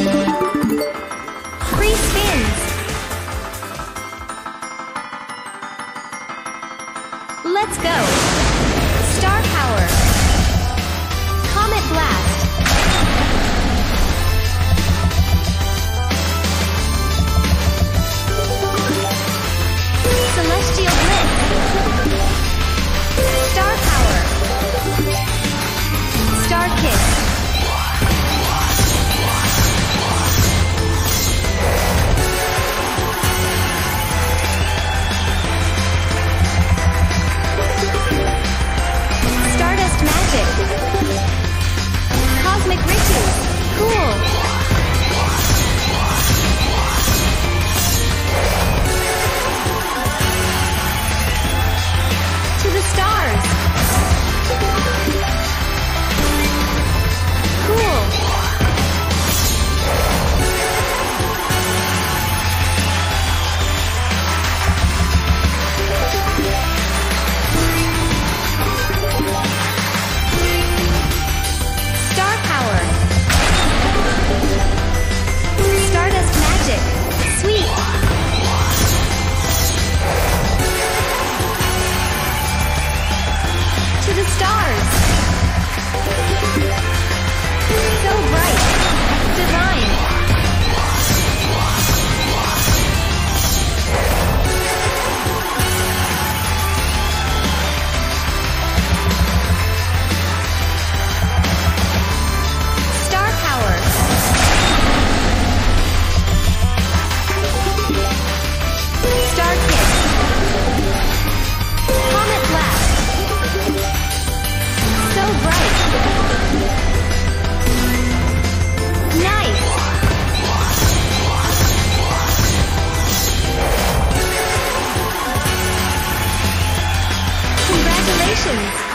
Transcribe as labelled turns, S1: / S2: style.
S1: Free spins. Let's go. Star power. Comet blast. Celestial blitz. Star power. Star kiss. Stardust magic. Cosmic riches. Cool. To the stars. Cool. Star power. Stardust magic. Sweet. To the stars. So bright. Divine. Star power. Star kiss. Comet blast. So bright. Nice. Congratulations.